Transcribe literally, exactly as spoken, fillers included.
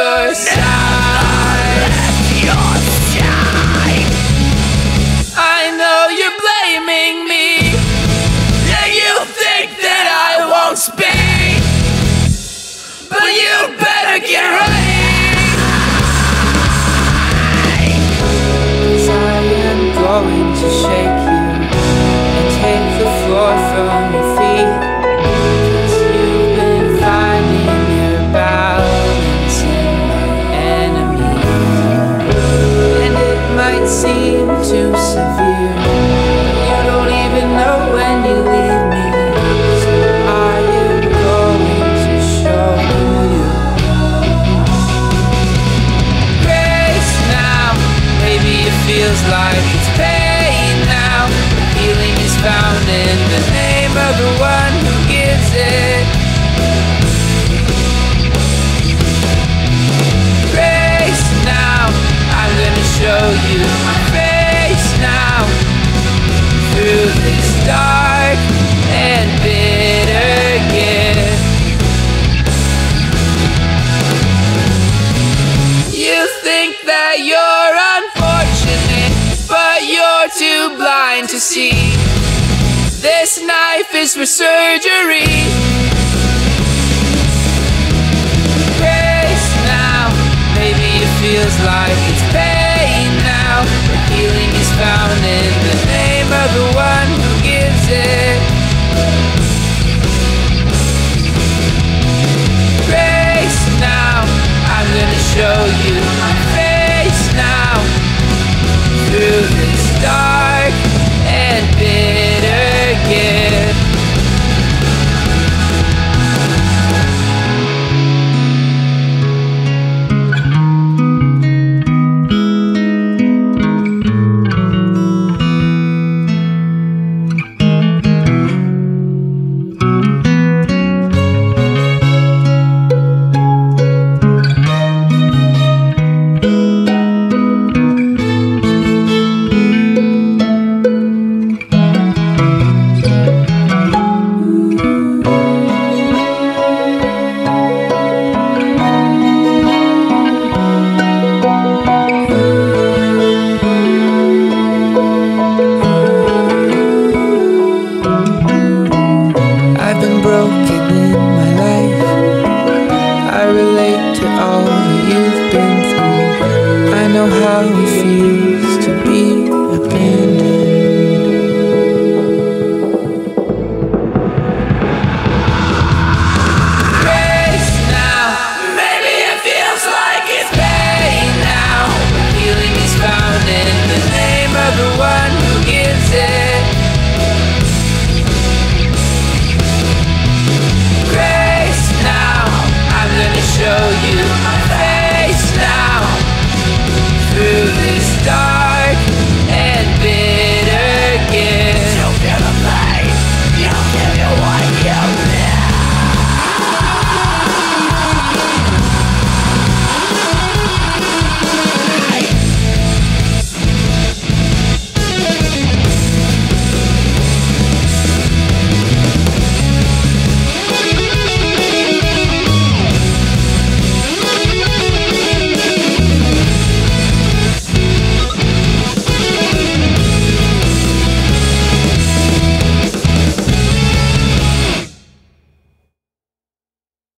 your side. Your side. I know you're blaming me, and you think that I won't speak, but you better get ready, 'cause I am going to shake you and take the floor from your feet, 'cause you've been finding your balance in my enemies, and it might seem too severe, you don't even know when you leave me, so I am going to show you grace now. Maybe it feels like it's pain now, but healing is found in the name of the one who gives it. Grace now, I'm gonna show you my face now, through this dark and bitter gift. You think that you're unfortunate, but you're too blind to see. This knife is for surgery. Grace now, maybe it feels like it's pain now, but healing is found in the name of the one who gives it. Grace now, I'm gonna show you